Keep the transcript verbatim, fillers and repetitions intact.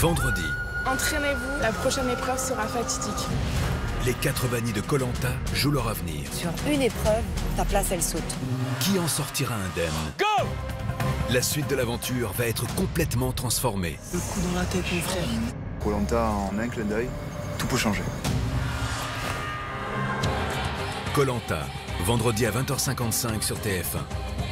Vendredi, Entraînez-vous, la prochaine épreuve sera fatidique. les quatre bannis de Koh Lanta jouent leur avenir. Sur une épreuve, ta place, elle saute. Qui en sortira indemne? Go! La suite de l'aventure va être complètement transformée. Le coup dans la tête, mon frère. Koh Lanta, en un clin d'œil, tout peut changer. Koh Lanta, vendredi à vingt heures cinquante-cinq sur T F un.